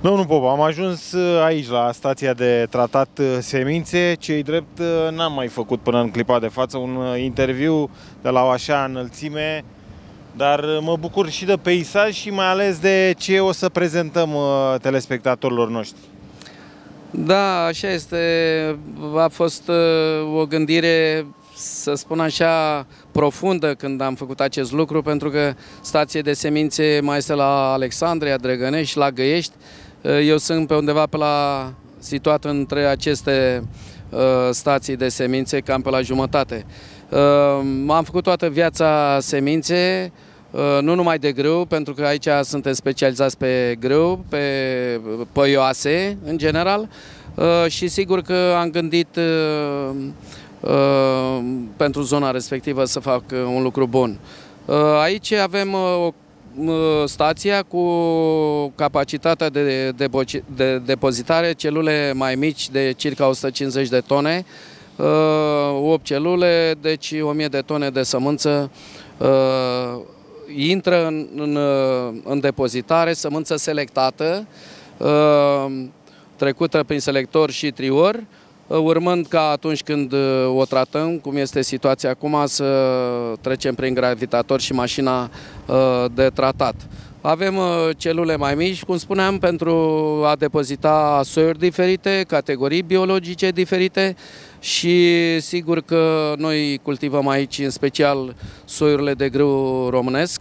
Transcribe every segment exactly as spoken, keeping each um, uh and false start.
Domnul Pop, am ajuns aici la stația de tratat semințe. Cei drept n-am mai făcut până în clipa de față un interviu de la o așa înălțime, dar mă bucur și de peisaj și mai ales de ce o să prezentăm telespectatorilor noștri. Da, așa este. A fost o gândire, să spun așa, profundă când am făcut acest lucru, pentru că stație de semințe mai este la Alexandria, Drăgănești, la Găiești. Eu sunt pe undeva pe la, situat între aceste uh, stații de semințe, cam pe la jumătate. Uh, am făcut toată viața semințe, uh, nu numai de grâu, pentru că aici suntem specializați pe grâu, pe păioase în general, uh, și sigur că am gândit uh, uh, pentru zona respectivă să fac un lucru bun. Uh, aici avem uh, o stația cu capacitatea de, de, de depozitare, celule mai mici de circa o sută cincizeci de tone, opt celule, deci o mie de tone de sămânță intră în, în, în depozitare, sămânță selectată, trecută prin selector și trior, urmând ca atunci când o tratăm, cum este situația acum, să trecem prin gravitator și mașina de tratat. Avem celule mai mici, cum spuneam, pentru a depozita soiuri diferite, categorii biologice diferite și sigur că noi cultivăm aici în special soiurile de grâu românesc,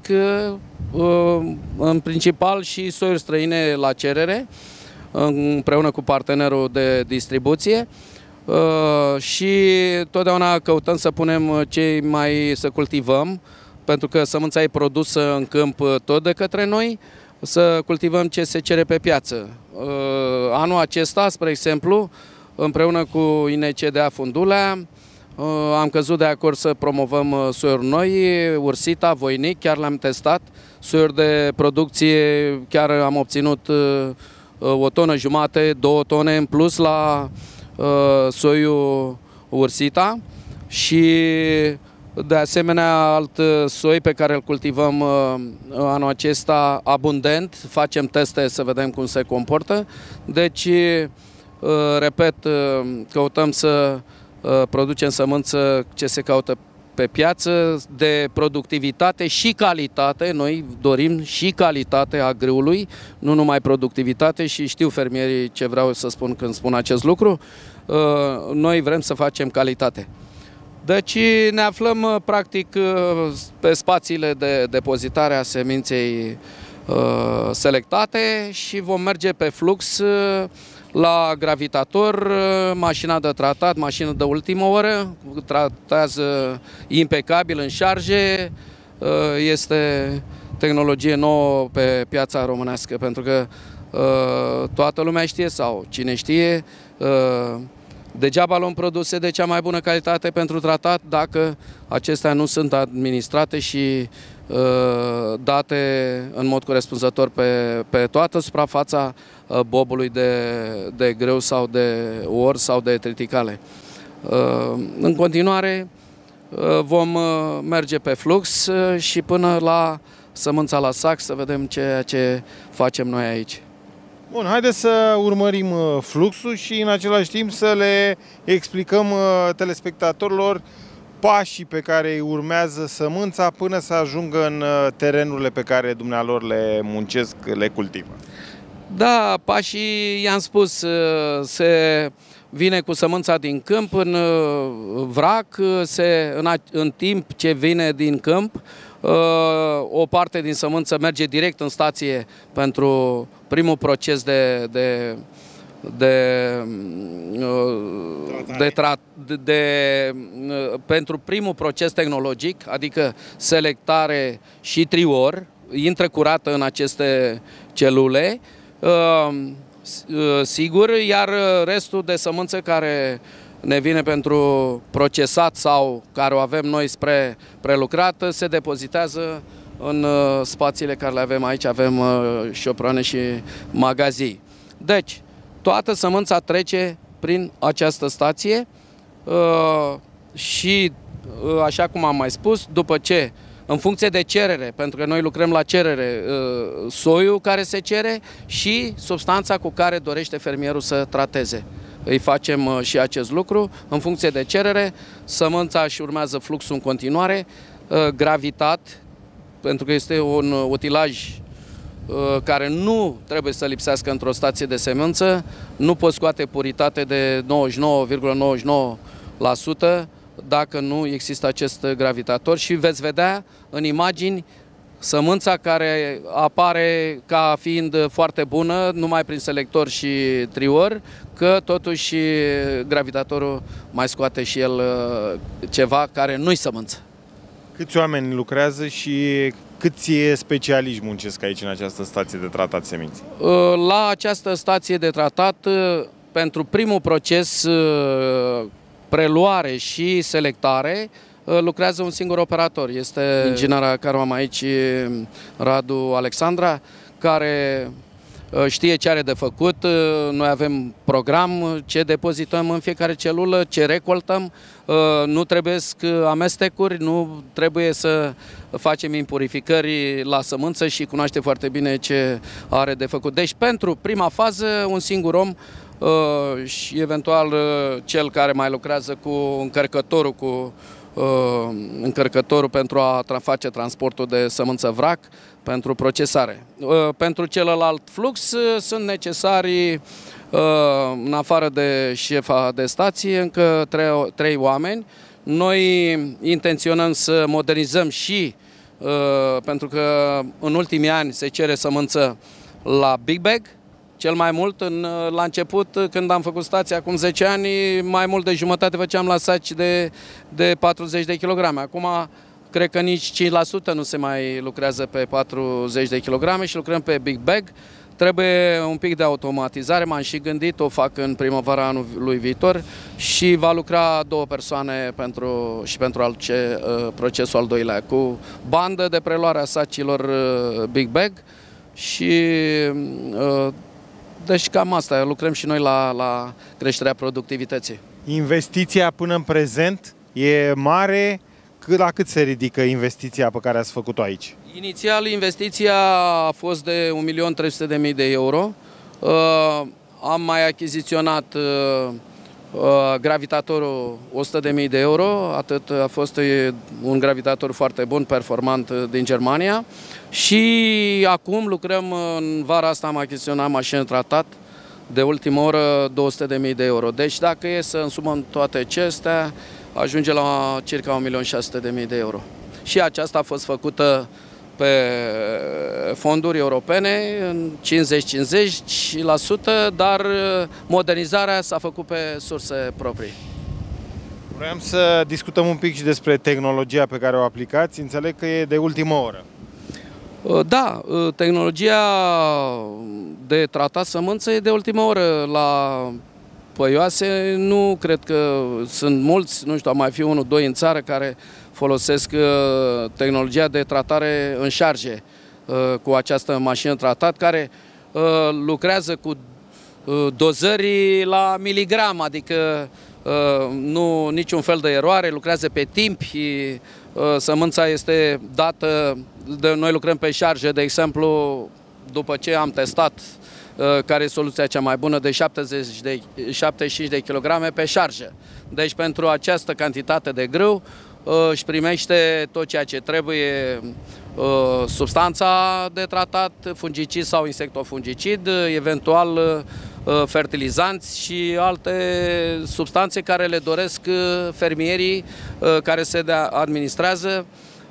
în principal și soiuri străine la cerere, împreună cu partenerul de distribuție. Uh, și totdeauna căutăm să punem cei mai, să cultivăm, pentru că sămânța e produsă în câmp tot de către noi, să cultivăm ce se cere pe piață. Uh, anul acesta, spre exemplu, împreună cu I N C D A Fundulea, uh, am căzut de acord să promovăm soiuri noi, Ursita, Voinic, chiar le-am testat, soiuri de producție, chiar am obținut uh, o tonă jumate, două tone în plus la soiul Ursita și de asemenea alt soi pe care îl cultivăm anul acesta abundent, facem teste să vedem cum se comportă, deci repet, căutăm să producem sămânță ce se caută pe piață, de productivitate și calitate. Noi dorim și calitate a grâului, nu numai productivitate, și știu fermierii ce vreau să spun când spun acest lucru. Noi vrem să facem calitate. Deci ne aflăm practic pe spațiile de depozitare a seminței selectate și vom merge pe flux la gravitator, mașina de tratat, mașină de ultimă oră, tratează impecabil în șarge, este tehnologie nouă pe piața românească, pentru că toată lumea știe, sau cine știe, degeaba luăm produse de cea mai bună calitate pentru tratat dacă acestea nu sunt administrate și uh, date în mod corespunzător pe, pe toată suprafața uh, bobului de, de grâu sau de or sau de triticale. Uh, în continuare uh, vom uh, merge pe flux uh, și până la sămânța la sac să vedem ceea ce facem noi aici. Bun, haideți să urmărim fluxul și în același timp să le explicăm telespectatorilor pașii pe care îi urmează sămânța până să ajungă în terenurile pe care dumnealor le muncesc, le cultivă. Da, pașii, i-am spus, se vine cu sămânța din câmp în vrac, se, în, în timp ce vine din câmp, o parte din sămânță merge direct în stație pentru primul proces de, de, de, de, tra, de, de pentru primul proces tehnologic, adică selectare și trior, intră curată în aceste celule, sigur, iar restul de sămânță care ne vine pentru procesat sau care o avem noi spre prelucrat, se depozitează în spațiile care le avem aici. Avem șoproane și magazii. Deci, toată sămânța trece prin această stație și, așa cum am mai spus, după ce în funcție de cerere, pentru că noi lucrăm la cerere, soiul care se cere și substanța cu care dorește fermierul să trateze. Îi facem și acest lucru în funcție de cerere, sămânța și urmează fluxul în continuare, gravitat, pentru că este un utilaj care nu trebuie să lipsească într-o stație de semânță, nu poți scoate puritate de nouăzeci și nouă virgulă nouăzeci și nouă la sută dacă nu există acest gravitator și veți vedea în imagini sămânța care apare ca fiind foarte bună, numai prin selector și trior, că totuși gravitatorul mai scoate și el ceva care nu-i sămânță. Câți oameni lucrează și câți specialiști muncesc aici în această stație de tratat semințe? La această stație de tratat, pentru primul proces, preluare și selectare, lucrează un singur operator. Este inginerul care am aici, Radu Alexandra, care știe ce are de făcut. Noi avem program, ce depozităm în fiecare celulă, ce recoltăm. Nu trebuie amestecuri, nu trebuie să facem impurificări la sămânță și cunoaște foarte bine ce are de făcut. Deci, pentru prima fază, un singur om și eventual cel care mai lucrează cu încărcătorul, cu încărcătorul pentru a face transportul de sămânță vrac pentru procesare. Pentru celălalt flux sunt necesari, în afară de șefa de stație, încă trei, trei oameni. Noi intenționăm să modernizăm și, pentru că în ultimii ani se cere sămânță la Big Bag, cel mai mult, în, la început, când am făcut stația acum zece ani, mai mult de jumătate făceam la saci de, de patruzeci de kilograme. Acum, cred că nici cinci la sută nu se mai lucrează pe patruzeci de kilograme și lucrăm pe Big Bag. Trebuie un pic de automatizare, m-am și gândit, o fac în primăvara anului viitor și va lucra două persoane pentru, și pentru al ce, procesul al doilea, cu bandă de preluare a sacilor Big Bag și deci cam asta, lucrăm și noi la, la creșterea productivității. Investiția până în prezent e mare? La cât se ridică investiția pe care ați făcut-o aici? Inițial, investiția a fost de un milion trei sute de mii de euro. Uh, am mai achiziționat uh, uh, gravitatorul o sută de mii de euro, atât a fost un gravitator foarte bun, performant din Germania. Și acum lucrăm, în vara asta am achiziționat mașină tratat de ultimă oră două sute de mii de euro. Deci dacă e să însumăm toate acestea, ajunge la circa un milion șase sute de mii de euro. Și aceasta a fost făcută pe fonduri europene, în cincizeci cincizeci la sută, dar modernizarea s-a făcut pe surse proprii. Vreau să discutăm un pic și despre tehnologia pe care o aplicați. Înțeleg că e de ultimă oră. Da, tehnologia de tratat sămânță e de ultimă oră. La păioase nu cred că sunt mulți, nu știu, mai fi unul, doi în țară care folosesc tehnologia de tratare în șarge cu această mașină tratat, care lucrează cu dozări la miligram, adică nu niciun fel de eroare, lucrează pe timp, sămânța este dată, de, noi lucrăm pe șarge, de exemplu, după ce am testat care e soluția cea mai bună, de șaptezeci de, șaptezeci și cinci de kilograme pe șarjă. Deci pentru această cantitate de grâu își primește tot ceea ce trebuie, substanța de tratat, fungicid sau insectofungicid, eventual fertilizanți și alte substanțe care le doresc fermierii care se administrează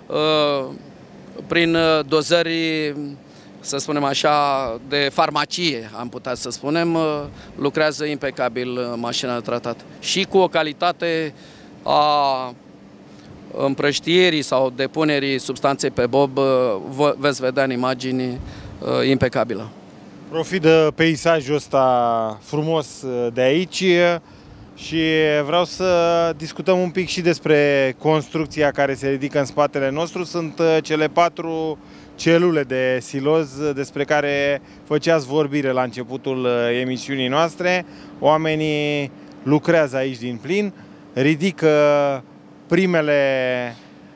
prin dozări, să spunem așa, de farmacie, am putea să spunem, lucrează impecabil mașina de tratat. Și cu o calitate a împrăștierii sau depunerii substanței pe bob, veți vedea în imagini, impecabilă. Profit de peisajul ăsta frumos de aici și vreau să discutăm un pic și despre construcția care se ridică în spatele nostru. Sunt cele patru celule de siloz despre care făceați vorbire la începutul emisiunii noastre. Oamenii lucrează aici din plin, ridică primele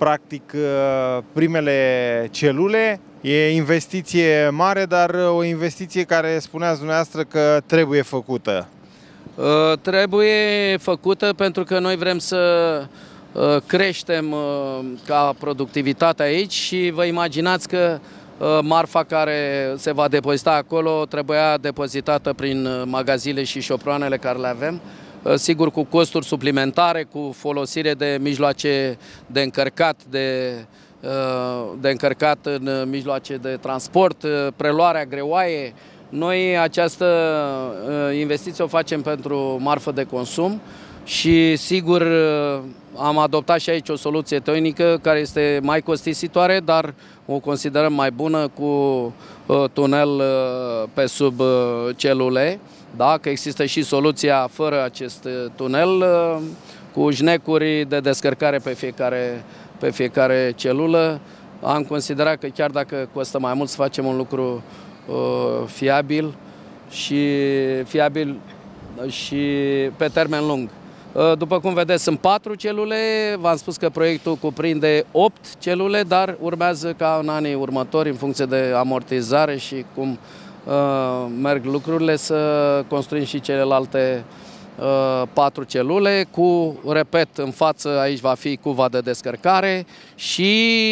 practic primele celule. E investiție mare, dar o investiție care spuneați dumneavoastră că trebuie făcută. Uh, trebuie făcută pentru că noi vrem să uh, creștem uh, ca productivitate aici și vă imaginați că uh, marfa care se va depozita acolo trebuia depozitată prin magazile și șoproanele care le avem. Sigur, cu costuri suplimentare, cu folosire de mijloace de încărcat, de, de încărcat în mijloace de transport, preluarea greoaie. Noi această investiție o facem pentru marfă de consum și, sigur, am adoptat și aici o soluție tehnică care este mai costisitoare, dar o considerăm mai bună, cu tunel pe sub celule. Da, că există și soluția fără acest tunel, cu jnecuri de descărcare pe fiecare, pe fiecare celulă. Am considerat că chiar dacă costă mai mult, să facem un lucru uh, fiabil și fiabil și pe termen lung. Uh, după cum vedeți, sunt patru celule. V-am spus că proiectul cuprinde opt celule, dar urmează ca în anii următori, în funcție de amortizare și cum Uh, merg lucrurile, să construim și celelalte uh, patru celule cu, repet, în față aici va fi cuva de descărcare și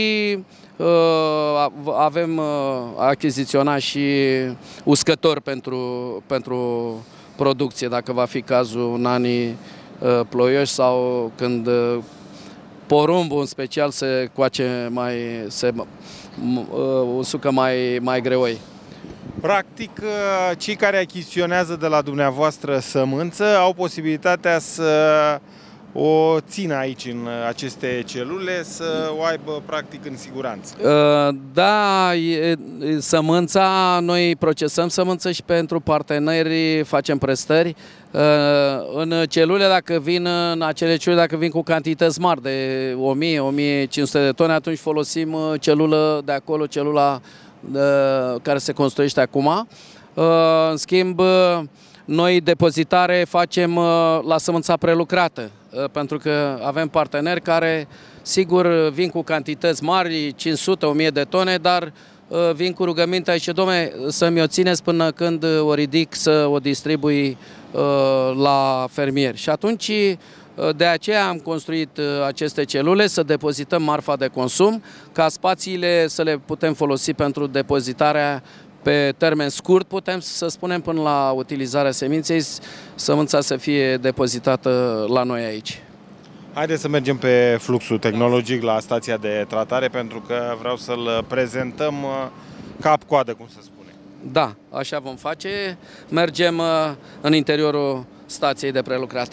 uh, avem uh, achiziționat și uscători pentru, pentru producție, dacă va fi cazul în anii uh, ploioși sau când uh, porumbul în special se coace mai, se uh, usucă mai, mai greoi. Practic, cei care achiziționează de la dumneavoastră sămânță au posibilitatea să o țină aici, în aceste celule, să o aibă practic în siguranță. Da, sămânța, noi procesăm sămânță și pentru parteneri facem prestări. În celule, dacă vin, în acele celule, dacă vin cu cantități mari de o mie - o mie cinci sute de tone, atunci folosim celulă de acolo, celula care se construiește acum. În schimb, noi depozitare facem la sămânța prelucrată, pentru că avem parteneri care, sigur, vin cu cantități mari, cinci sute - o mie de tone, dar vin cu rugămintea și, dom'le, să-mi o țineți până când o ridic să o distribui la fermieri. Și atunci, de aceea am construit aceste celule, să depozităm marfa de consum, ca spațiile să le putem folosi pentru depozitarea pe termen scurt, putem să spunem până la utilizarea seminței, sămânța să fie depozitată la noi aici. Haideți să mergem pe fluxul tehnologic la stația de tratare, pentru că vreau să-l prezentăm cap-coadă, cum se spune. Da, așa vom face. Mergem în interiorul stației de prelucrat.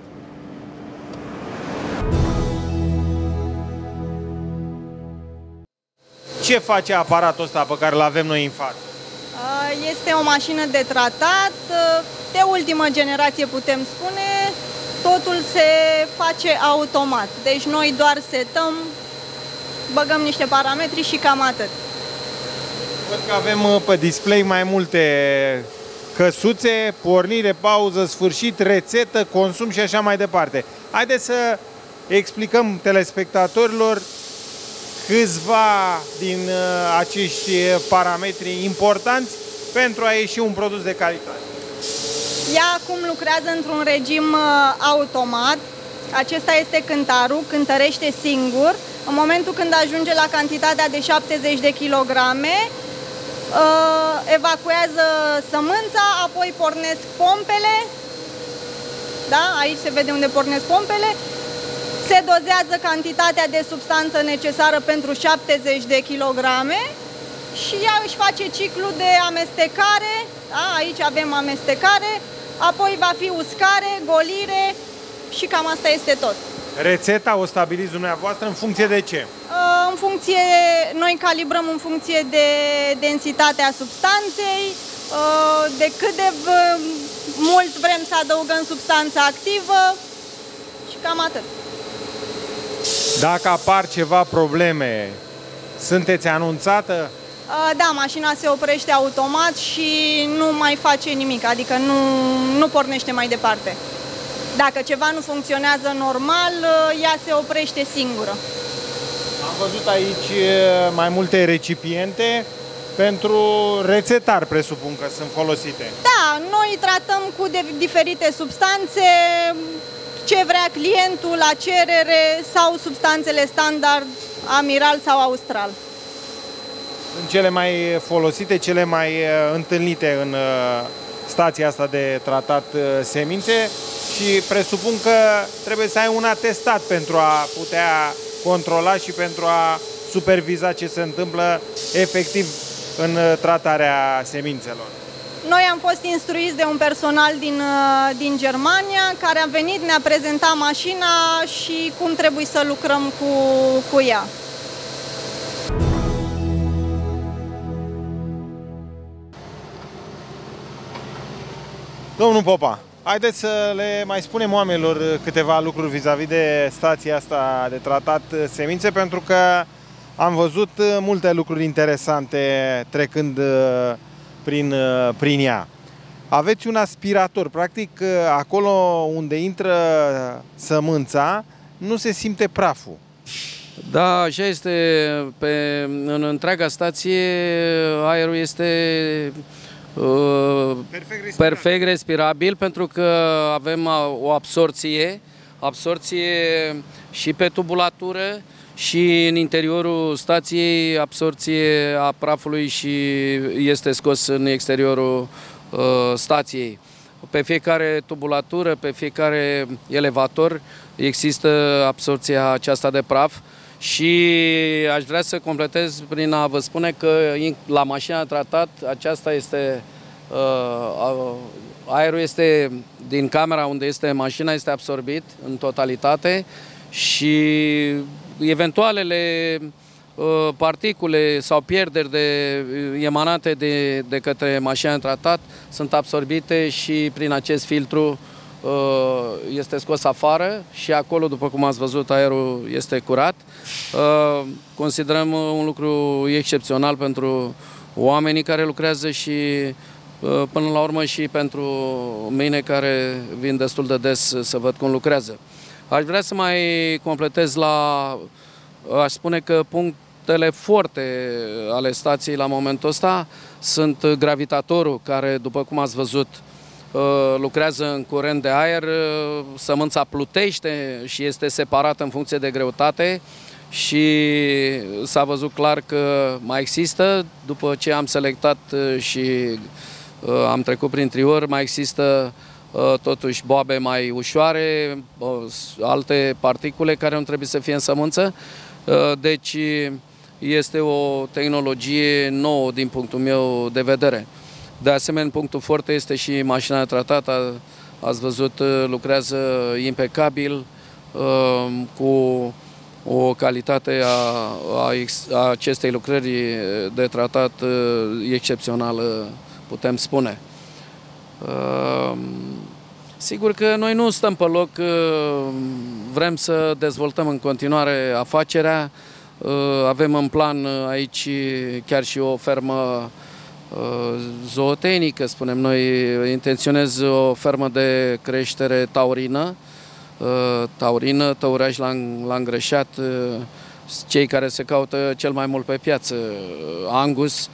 Ce face aparatul ăsta pe care îl avem noi în față? Este o mașină de tratat, de ultimă generație putem spune, totul se face automat. Deci noi doar setăm, băgăm niște parametri și cam atât. Văd că avem pe display mai multe căsuțe, pornire, pauză, sfârșit, rețetă, consum și așa mai departe. Haideți să explicăm telespectatorilor câțiva din acești parametri importanți pentru a ieși un produs de calitate. Ea acum lucrează într-un regim automat. Acesta este cântarul, cântărește singur. În momentul când ajunge la cantitatea de șaptezeci de kilograme, evacuează sămânța, apoi pornesc pompele. Da? Aici se vede unde pornesc pompele. Se dozează cantitatea de substanță necesară pentru șaptezeci de kilograme și ea își face ciclu de amestecare. Da? Aici avem amestecare, apoi va fi uscare, golire și cam asta este tot. Rețeta o stabiliți dumneavoastră în funcție de ce? În funcție, noi calibrăm în funcție de densitatea substanței, de cât de mult vrem să adăugăm substanța activă și cam atât. Dacă apar ceva probleme, sunteți anunțată? Da, mașina se oprește automat și nu mai face nimic, adică nu, nu pornește mai departe. Dacă ceva nu funcționează normal, ea se oprește singură. văzut aici mai multe recipiente pentru rețetar, presupun că sunt folosite. Da, noi tratăm cu diferite substanțe, ce vrea clientul, la cerere sau substanțele standard, amiral sau austral. Sunt cele mai folosite, cele mai întâlnite în stația asta de tratat semințe și presupun că trebuie să ai un atestat pentru a putea controla și pentru a superviza ce se întâmplă efectiv în tratarea semințelor. Noi am fost instruiți de un personal din, din Germania care a venit, ne-a prezentat mașina și cum trebuie să lucrăm cu, cu ea. Domnul Popa, haideți să le mai spunem oamenilor câteva lucruri vis-a-vis de stația asta de tratat semințe, pentru că am văzut multe lucruri interesante trecând prin, prin ea. Aveți un aspirator, practic acolo unde intră sămânța nu se simte praful. Da, așa este. Pe, în întreaga stație aerul este uh, perfect, respirabil. perfect respirabil, pentru că avem o absorție, absorție și pe tubulatură și în interiorul stației, absorție a prafului și este scos în exteriorul uh, stației. Pe fiecare tubulatură, pe fiecare elevator există absorția aceasta de praf și aș vrea să completez prin a vă spune că la mașina tratat aceasta este, uh, aerul este din camera unde este mașina, este absorbit în totalitate și eventualele uh, particule sau pierderi de, emanate de, de către mașina tratat sunt absorbite și prin acest filtru uh, este scos afară și acolo, după cum ați văzut, aerul este curat. Uh, considerăm un lucru excepțional pentru oamenii care lucrează și uh, până la urmă și pentru mine, care vin destul de des să văd cum lucrează. Aș vrea să mai completez la, aș spune că punctele forte ale stației la momentul ăsta sunt gravitatorul, care, după cum ați văzut, lucrează în curent de aer, sămânța plutește și este separată în funcție de greutate și s-a văzut clar că mai există, după ce am selectat și am trecut prin trior, mai există totuși boabe mai ușoare, alte particule care nu trebuie să fie în sămânță. Deci este o tehnologie nouă din punctul meu de vedere. De asemenea, punctul foarte este și mașina tratată. Ați văzut, lucrează impecabil, cu o calitate a, a, a acestei lucrări de tratat excepțională, putem spune. Sigur că noi nu stăm pe loc, vrem să dezvoltăm în continuare afacerea. Avem în plan aici chiar și o fermă zootehnică, spunem noi. Intenționez o fermă de creștere taurină, taurină, tăuraș la, la îngrășat, cei care se caută cel mai mult pe piață, Angus.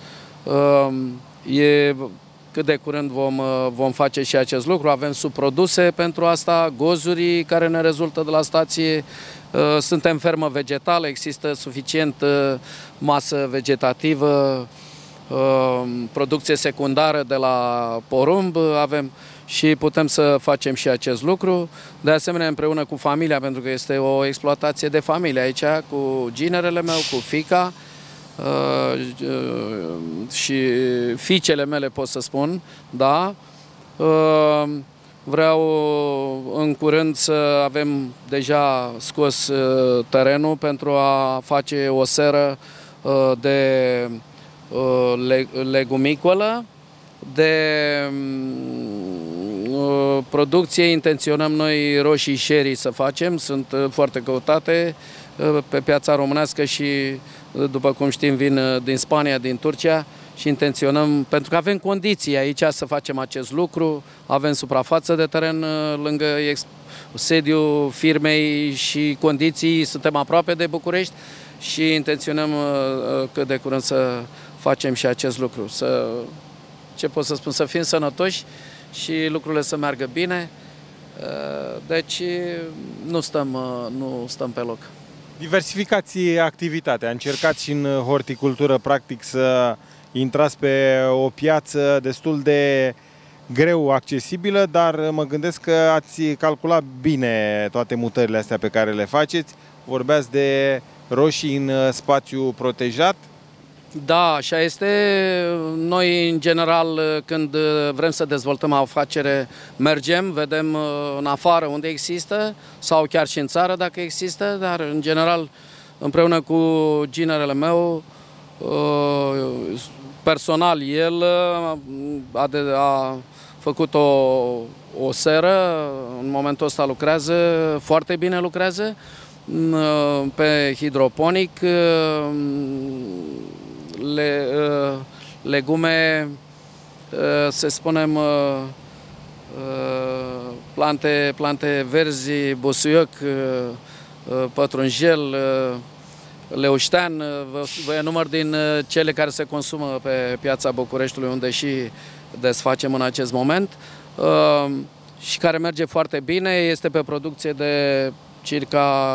E cât de curând vom, vom face și acest lucru. Avem subproduse pentru asta, gozurii care ne rezultă de la stație. Suntem fermă vegetală, există suficient masă vegetativă, producție secundară de la porumb avem și putem să facem și acest lucru. De asemenea, împreună cu familia, pentru că este o exploatație de familie aici, cu ginerele meu, cu fiica, Uh, uh, și fiicele mele, pot să spun, da. Uh, vreau în curând să avem deja scos uh, terenul pentru a face o seră uh, de uh, leg legumicolă, de uh, producție. Intenționăm noi roșii sherry să facem, sunt uh, foarte căutate uh, pe piața românească și, după cum știm, vin din Spania, din Turcia și intenționăm, pentru că avem condiții aici să facem acest lucru, avem suprafață de teren lângă sediul firmei și condiții, suntem aproape de București și intenționăm cât de curând să facem și acest lucru. Să, ce pot să spun, să fim sănătoși și lucrurile să meargă bine. Deci nu stăm, nu stăm pe loc. Diversificați activitatea, încercați și în horticultură practic să intrați pe o piață destul de greu accesibilă, dar mă gândesc că ați calculat bine toate mutările astea pe care le faceți. Vorbeați de roșii în spațiu protejat. Da, așa este. Noi, în general, când vrem să dezvoltăm o afacere, mergem, vedem în afară unde există sau chiar și în țară dacă există, dar, în general, împreună cu ginerele meu, personal, el a, de, a făcut o, o seră, în momentul ăsta lucrează, foarte bine lucrează, pe hidroponic, le, legume, să spunem, plante, plante verzi, busuioc, pătrunjel, leuștean, vă enumăr din cele care se consumă pe piața Bucureștiului, unde și desfacem în acest moment și care merge foarte bine. Este pe producție de circa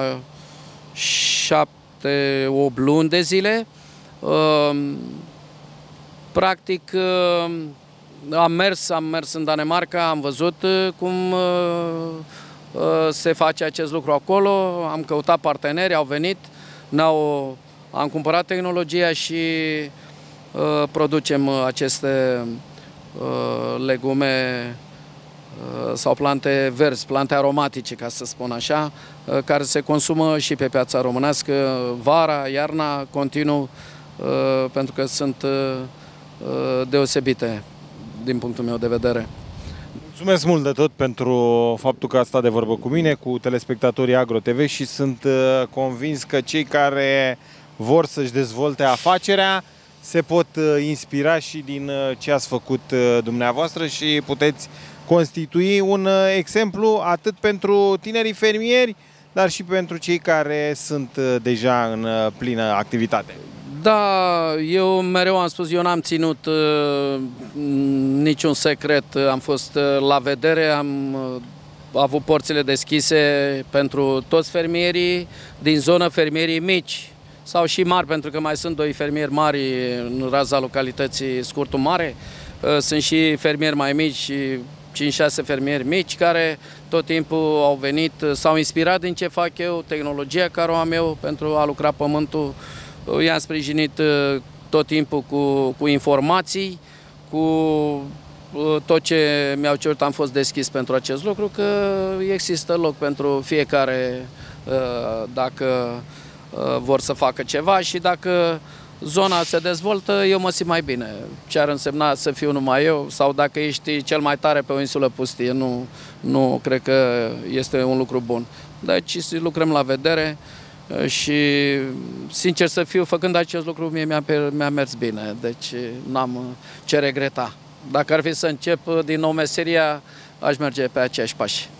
șapte opt luni de zile. Practic am mers, am mers în Danemarca, am văzut cum se face acest lucru acolo, am căutat parteneri, au venit, ne-au, am cumpărat tehnologia și producem aceste legume sau plante verzi, plante aromatice, ca să spun așa, care se consumă și pe piața românească vara, iarna, continuu, pentru că sunt deosebite din punctul meu de vedere. Mulțumesc mult de tot pentru faptul că ați stat de vorbă cu mine, cu telespectatorii Agro T V și sunt convins că cei care vor să-și dezvolte afacerea se pot inspira și din ce ați făcut dumneavoastră și puteți constitui un exemplu atât pentru tinerii fermieri, dar și pentru cei care sunt deja în plină activitate. Da, eu mereu am spus, eu n-am ținut uh, niciun secret, am fost uh, la vedere, am uh, avut porțile deschise pentru toți fermierii din zonă, fermierii mici sau și mari, pentru că mai sunt doi fermieri mari în raza localității Scurtul Mare, uh, sunt și fermieri mai mici, cinci șase fermieri mici care tot timpul au venit, s-au inspirat din ce fac eu, tehnologia care o am eu pentru a lucra pământul. I-am sprijinit tot timpul cu, cu informații, cu tot ce mi-au cerut, am fost deschis pentru acest lucru, că există loc pentru fiecare dacă vor să facă ceva și dacă zona se dezvoltă, eu mă simt mai bine. Ce ar însemna să fiu numai eu sau dacă ești cel mai tare pe o insulă pustie, nu, nu cred că este un lucru bun. Deci lucrăm la vedere. Și, sincer să fiu, făcând acest lucru, mie mi-a, mi-a mers bine, deci n-am ce regreta. Dacă ar fi să încep din nou meseria, aș merge pe aceiași pași.